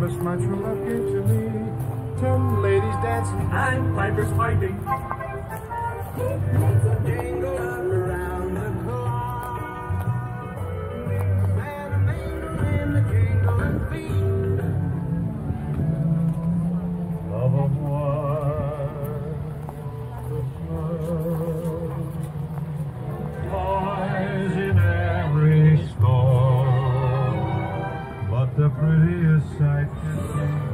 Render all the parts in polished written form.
Christmas, my true love gave to me. 10 ladies dancing and pipers piping. Jingle around the clock. Santa manger in the jingling feet. Love of one Christmas lies in every store, but the prettiest sight to see.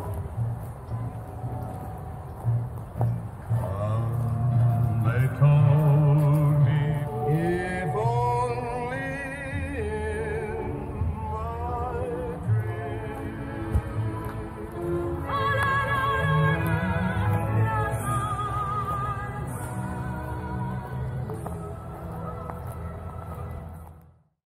They told